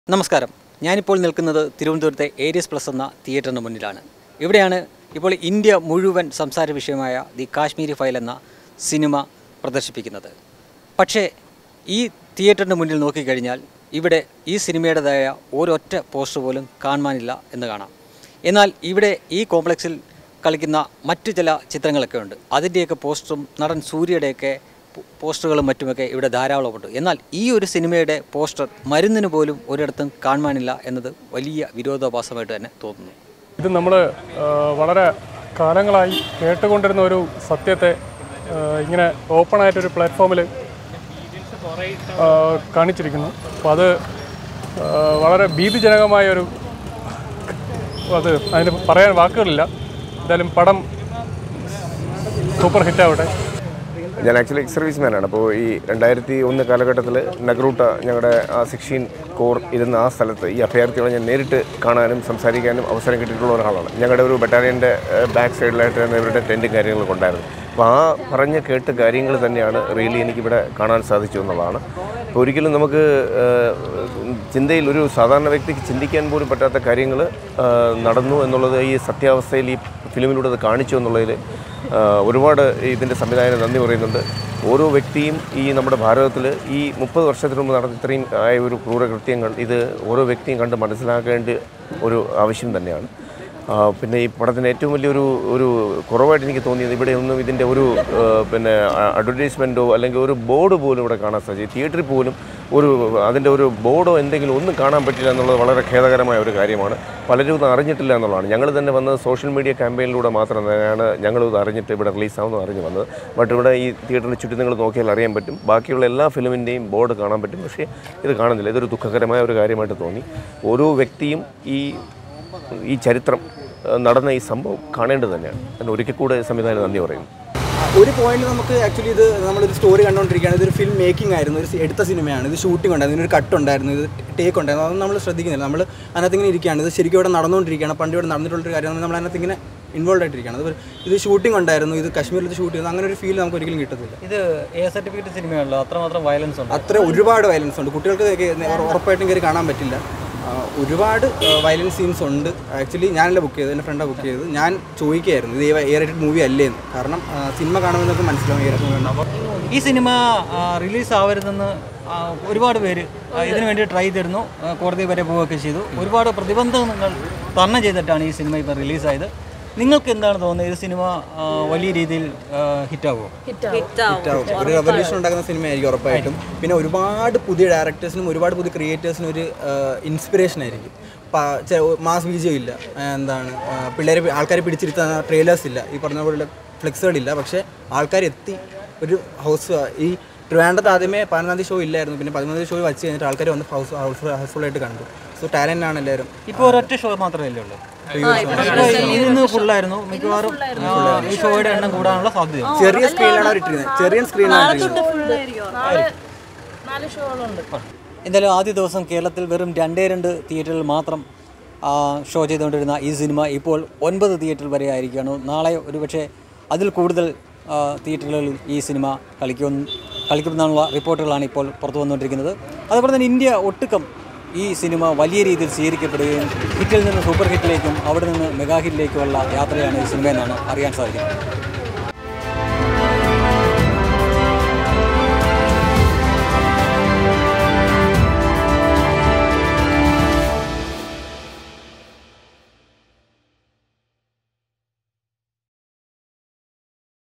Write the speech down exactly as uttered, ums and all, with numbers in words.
നമസ്കാരം. ഞാനിപ്പോൾ നിൽക്കുന്നത് തിരുവനന്തപുരത്തെ ഏരിയസ് പ്ലസ് എന്ന തിയേറ്ററിന് മുന്നിലാണ്. ഇവിടെയാണ് ഇപ്പോൾ ഇന്ത്യ മുഴുവൻ സംസാര വിഷയമായ ദി കാശ്മീരി ഫയൽ എന്ന സിനിമ പ്രദർശിപ്പിക്കുന്നത്. പക്ഷേ ഈ തിയേറ്ററിന് മുന്നിൽ നോക്കിക്കഴിഞ്ഞാൽ ഇവിടെ ഈ സിനിമയുടേതായ ഒരൊറ്റ പോസ്റ്റർ പോലും കാണാനില്ല എന്ന് കാണാം. എന്നാൽ ഇവിടെ ഈ കോംപ്ലക്സിൽ കളിക്കുന്ന മറ്റു ചില ചിത്രങ്ങളൊക്കെ ഉണ്ട്. അതിൻ്റെയൊക്കെ പോസ്റ്ററും നടൻ സൂര്യയുടെയൊക്കെ പോസ്റ്ററുകളും മറ്റുമൊക്കെ ഇവിടെ ധാരാളമുണ്ട്. എന്നാൽ ഈ ഒരു സിനിമയുടെ പോസ്റ്റർ മരുന്നിന് പോലും ഒരിടത്തും കാണാനില്ല എന്നത് വലിയ വിരോധാഭാസമായിട്ട് തന്നെ തോന്നുന്നു. ഇത് നമ്മൾ വളരെ കാലങ്ങളായി കേട്ടുകൊണ്ടിരുന്ന ഒരു സത്യത്തെ ഇങ്ങനെ ഓപ്പണായിട്ടൊരു പ്ലാറ്റ്ഫോമിൽ കാണിച്ചിരിക്കുന്നു. അപ്പോൾ അത് വളരെ ഭീതിജനകമായൊരു അത് അതിന് പറയാൻ വാക്കുകളില്ല. എന്തായാലും പടം സൂപ്പർ ഹിറ്റാവട്ടെ. ഞാൻ ആക്ച്വലി എക്സ് സർവീസ് മാനാണ്. അപ്പോൾ ഈ രണ്ടായിരത്തി ഒന്ന് കാലഘട്ടത്തിൽ നഗ്രൂട്ട ഞങ്ങളുടെ ആ സിക്സ്റ്റീൻ കോർ ഇരുന്ന ആ സ്ഥലത്ത് ഈ അഭയാർത്ഥികളെ ഞാൻ നേരിട്ട് കാണാനും സംസാരിക്കാനും അവസരം കിട്ടിയിട്ടുള്ള ഒരാളാണ്. ഞങ്ങളുടെ ഒരു ബറ്റാലിയൻ്റെ ബാക്ക് സൈഡിലായിട്ട് തന്നെ ഇവരുടെ ടെൻറ്റും കാര്യങ്ങളൊക്കെ ഉണ്ടായിരുന്നു. അപ്പോൾ ആ പറഞ്ഞ് കേട്ട കാര്യങ്ങൾ തന്നെയാണ് റിയലി എനിക്കിവിടെ കാണാൻ സാധിച്ചു എന്നുള്ളതാണ്. അപ്പോൾ ഒരിക്കലും നമുക്ക് ചിന്തയിൽ ഒരു സാധാരണ വ്യക്തിക്ക് ചിന്തിക്കാൻ പോലും പറ്റാത്ത കാര്യങ്ങൾ നടന്നു എന്നുള്ളത് ഈ സത്യാവസ്ഥയിൽ ഈ ഫിലിമിലൂടെ അത് കാണിച്ചു എന്നുള്ളതിൽ ഒരുപാട് ഇതിൻ്റെ സംവിധായകന് നന്ദി പറയുന്നുണ്ട്. ഓരോ വ്യക്തിയും ഈ നമ്മുടെ ഭാരതത്തിൽ ഈ മുപ്പത് വർഷത്തിന് മുമ്പ് നടന്ന ഇത്രയും ആയ ഒരു ക്രൂരകൃത്യങ്ങൾ ഇത് ഓരോ വ്യക്തിയും കണ്ട് മനസ്സിലാക്കേണ്ട ഒരു ആവശ്യം തന്നെയാണ്. പിന്നെ ഈ പടത്തിന് ഏറ്റവും വലിയൊരു ഒരു കുറവായിട്ട് എനിക്ക് തോന്നിയത് ഇവിടെ ഒന്നും ഇതിൻ്റെ ഒരു പിന്നെ അഡ്വർടൈസ്മെൻറ്റോ അല്ലെങ്കിൽ ഒരു ബോർഡ് പോലും ഇവിടെ കാണാൻ സാധിച്ചു. തിയേറ്ററിൽ പോലും ഒരു അതിൻ്റെ ഒരു ബോർഡോ എന്തെങ്കിലും ഒന്നും കാണാൻ പറ്റില്ല എന്നുള്ളത് വളരെ ഖേദകരമായ ഒരു കാര്യമാണ്. പലരും ഇത് അറിഞ്ഞിട്ടില്ല എന്നുള്ളതാണ്. ഞങ്ങൾ തന്നെ വന്നത് സോഷ്യൽ മീഡിയ ക്യാമ്പയിനിലൂടെ മാത്രം തന്നെയാണ് ഞങ്ങളിത് അറിഞ്ഞിട്ട് ഇവിടെ റിലീസാവുന്നത് അറിഞ്ഞു വന്നത്. ബട്ട് ഇവിടെ ഈ തിയേറ്ററിന് ചുറ്റും നിങ്ങൾ നോക്കിയാൽ അറിയാൻ പറ്റും. ബാക്കിയുള്ള എല്ലാ ഫിലിമിൻ്റെയും ബോർഡ് കാണാൻ പറ്റും. പക്ഷേ ഇത് കാണുന്നില്ല. ഇതൊരു ദുഃഖകരമായ ഒരു കാര്യമായിട്ട് തോന്നി. ഓരോ വ്യക്തിയും ഈ ഈ ചരിത്രം നടന്ന ഈ സംഭവം കാണേണ്ടത് തന്നെയാണ്. അതിന് ഒരിക്കൽ കൂടെ സംവിധാനം നന്ദി പറയുന്നു. ഒരു പോയിന്റ് നമുക്ക് ആക്ച്വലി ഇത് നമ്മളൊരു സ്റ്റോറി കണ്ടുകൊണ്ടിരിക്കുകയാണ്. ഇതൊരു ഫിലിം മേക്കിംഗ് ആയിരുന്നു, ഒരു എടുത്ത സിനിമയാണ്, ഇത് ഷൂട്ടിംഗ് ഉണ്ടായിരുന്നു, ഇതിനൊരു കട്ട് ഉണ്ടായിരുന്നു, ഇത് ടേക്ക് ഉണ്ടായിരുന്നു. അതൊന്നും നമ്മൾ ശ്രദ്ധിക്കുന്നില്ല. നമ്മൾ അതിനകത്ത് ഇങ്ങനെ ഇരിക്കുകയാണ്. ഇത് ശരിക്കും ഇവിടെ നടന്നുകൊണ്ടിരിക്കുകയാണ്. പണ്ട് ഇവിടെ നടന്നിട്ടുള്ളൊരു കാര്യം നമ്മൾ അതിനകത്ത് ഇങ്ങനെ ഇൻവോൾവ് ആയിട്ടിരിക്കുകയാണ്. അത് ഇത് ഷൂട്ടിംഗ് ഉണ്ടായിരുന്നു, ഇത് കാശ്മീരിൽ ഷൂട്ട് ചെയ്യുന്നത്, അങ്ങനെ ഒരു ഫീൽ നമുക്ക് ഒരിക്കലും കിട്ടത്തില്ല. ഇത് എ സർട്ടിഫിക്കറ്റ് സിനിമയാണല്ലോ, അത്രമാത്രം വയലൻസ് ഉണ്ട്. അത്ര ഒരുപാട് വയലൻസ് ഉണ്ട്. കുട്ടികൾക്ക് ഉറപ്പായിട്ടും കയറി കാണാൻ പറ്റില്ല. ഒരുപാട് വയലൻസ് സീൻസ് ഉണ്ട്. ആക്ച്വലി ഞാനല്ല ബുക്ക് ചെയ്തത്, എൻ്റെ ഫ്രണ്ടാണ് ബുക്ക് ചെയ്തത്. ഞാൻ ചോദിക്കുകയായിരുന്നു ഇത് എ റേറ്റഡ് മൂവി അല്ലേന്ന്. കാരണം സിനിമ കാണുമെന്നൊക്കെ മനസ്സിലാവും എ റേറ്റഡ് മൂവി ഉണ്ടാവും. ഈ സിനിമ റിലീസ് ആവരുതെന്ന് ഒരുപാട് പേര് ഇതിനു വേണ്ടി ട്രൈ ചെയ്തിരുന്നു, കോടതി വരെ പോവുകയൊക്കെ ചെയ്തു. ഒരുപാട് പ്രതിബന്ധങ്ങൾ തരണം ചെയ്തിട്ടാണ് ഈ സിനിമ ഇപ്പോൾ റിലീസായത്. നിങ്ങൾക്ക് എന്താണ് തോന്നുന്നത്? ഇത് സിനിമ വലിയ രീതിയിൽ ഹിറ്റാവുമോ? ഹിറ്റാവും. ഒരു റെവല്യൂഷൻ ഉണ്ടാക്കുന്ന സിനിമയായിരിക്കും ഉറപ്പായിട്ടും. പിന്നെ ഒരുപാട് പുതിയ ഡയറക്ടേഴ്സിനും ഒരുപാട് പുതിയ ക്രിയേറ്റേഴ്സിനും ഒരു ഇൻസ്പിറേഷൻ ആയിരിക്കും. മാസ് വിജയം ഇല്ല, എന്താണ് പിള്ളേരെ ആൾക്കാരെ പിടിച്ചിരുത്താൻ ട്രെയിലേഴ്സ് ഇല്ല, ഈ പറഞ്ഞ പോലെ ഫ്ലെക്സുകളില്ല. പക്ഷേ ആൾക്കാരെത്തി ഒരു ഹൗസ് ഈ ട്രിവാൻഡ്രത്ത് ആദ്യമേ പതിനൊന്നാം തീയതി ഷോ ഇല്ലായിരുന്നു. പിന്നെ പതിമൂന്നാം തീയതി ഷോ വെച്ച് കഴിഞ്ഞിട്ട് ആൾക്കാർ വന്ന് ഹൗസ് ഹൗസ് ഹൗസ്ഫുള്ളായിട്ട് കണ്ടു. സോ ടാലൻ്റ് ആണ് എല്ലാവരും. ഇപ്പോൾ ഒരൊറ്റ ഷോ മാത്രമല്ലേ ഉള്ളൂ. ഇന്ന് ഫുള്ളായിരുന്നു. മിക്കവാറും ഈ ഷോയുടെ എണ്ണം കൂടാനുള്ള സാധ്യത. ചെറിയ സ്ക്രീനിലാണ് അവർ ഇട്ടിരുന്നത്. ചെറിയ സ്ക്രീനിലാണ്. എന്തായാലും ആദ്യ ദിവസം കേരളത്തിൽ വെറും രണ്ടേ രണ്ട് തിയേറ്ററിൽ മാത്രം ഷോ ചെയ്തുകൊണ്ടിരുന്ന ഈ സിനിമ ഇപ്പോൾ ഒൻപത് തിയേറ്ററിൽ വരെ ആയിരിക്കുകയാണ്. നാളെ ഒരുപക്ഷെ അതിൽ കൂടുതൽ തിയേറ്ററുകളിൽ ഈ സിനിമ കളിക്കും കളിക്കുമെന്നുള്ള റിപ്പോർട്ടുകളാണ് ഇപ്പോൾ പുറത്തു വന്നുകൊണ്ടിരിക്കുന്നത്. അതുപോലെ തന്നെ ഇന്ത്യ ഒട്ടുക്കം ഈ സിനിമ വലിയ രീതിയിൽ സ്വീകരിക്കപ്പെടുകയും ഹിറ്റിൽ നിന്ന് സൂപ്പർ ഹിറ്റിലേക്കും അവിടെ നിന്ന് മെഗാ ഹിറ്റിലേക്കുമുള്ള യാത്രയാണ് ഈ സിനിമയെന്നാണ് അറിയാൻ സാധിക്കുന്നത്.